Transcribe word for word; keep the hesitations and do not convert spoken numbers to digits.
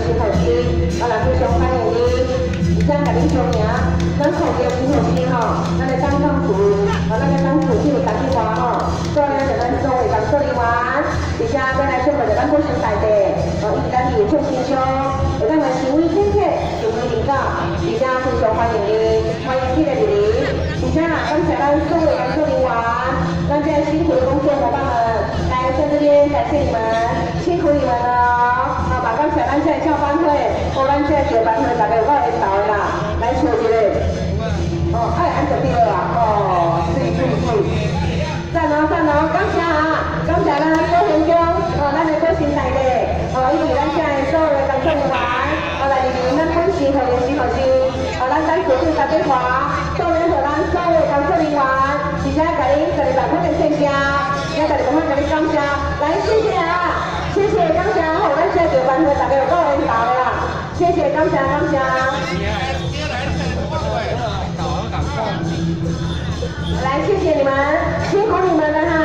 新伙计，啊，来非常欢迎你，而且甲恁相迎，咱创业新伙计吼，咱来当当主，啊，咱来当主就有当地话吼，所以就咱所有工作人员，而且咱来祝福着咱本身大地，哦，以及咱有福心胸，会当来成为天客，成为领导，而且非常欢迎你，欢迎你来莅临，而且感谢咱所有工作人员，咱这辛苦的工作伙伴们，来在这边感谢你们，辛苦你们了，啊，马上咱这教班会，我咱这学班会大家有够会潮的啦，来坐一个，哦，爱安就对了啦，哦，对对对，赞哦赞哦，感谢啊，感谢咱高雄中，哦，咱的高雄大地，哦，以及咱这所有的工作人员，哦，来莅临咱本市和联系伙计，哦，咱咱组织大家华，送咱和咱所有的工作人员，而且甲恁家己大家的谢谢，也家己大家甲你感谢，来谢谢啊，谢谢感谢，好，咱这学班会大家有够会潮的啦，谢谢感谢感谢。来，谢谢你们，辛苦你们了哈。